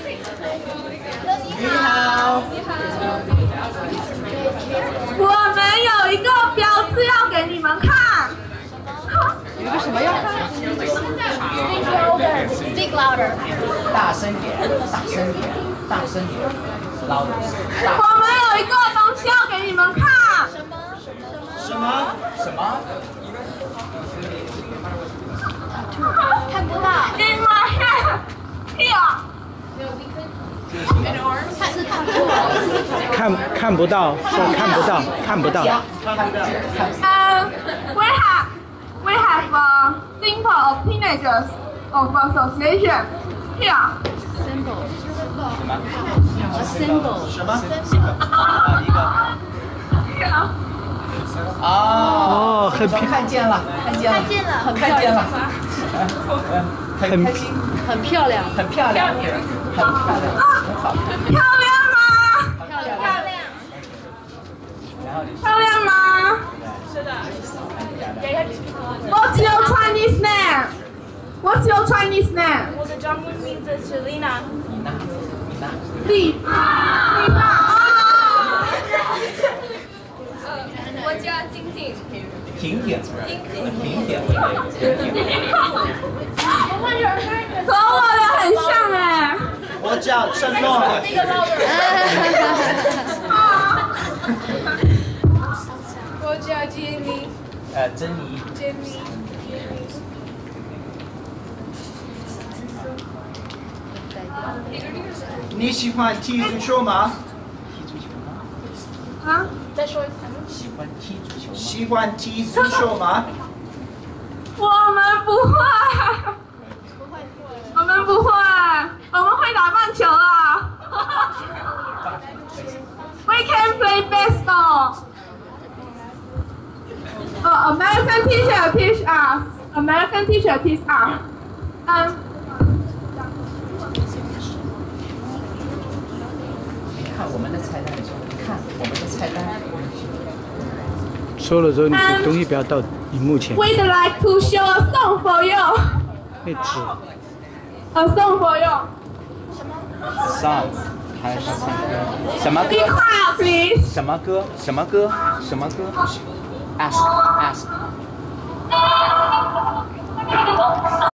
你好。 我们有一个标志要给你们看。 有一个什么要看 ？Speak louder. 大声点，大声点，大声点 ，louder。 我们有一个东西要给你们看。 什么？什么？ 看不到。 In my hand, here. 看不到，说看不到，看不到。 We have a symbol of teenagers of association here. Symbol. 什么 A symbol. 什么？一个。 Here. 哦， 看见了，看见了， 看见了，很看见了，很开心， 很漂亮， 很漂亮，很漂亮，很好。 漂亮吗？ 漂亮，漂亮。 漂亮吗？ 是的。 What's your Chinese name? What's your Chinese name? 我的中文名字是丽娜。 丽娜。 我叫晶晶。 婷婷，婷婷， 和我的很像哎。 我叫郑诺。 我叫杰米。 珍妮。 杰米。 你喜欢踢足球吗？ 啊？ 再说一次。 喜欢踢足球吗？ 喜欢踢足球吗？ 我们不会。我们不会，我们会打棒球啦。We can play baseball. American teacher teach us. American teacher teach us. 看我们的菜单的时候，看我们的菜单。 说了之后，你的东西不要到荧幕前。 We'd like to show a song for you. 那纸。 A song for you. Song 还是唱歌？什么歌 Be quiet, please. 什么歌？什么歌？什么歌 ？Ask.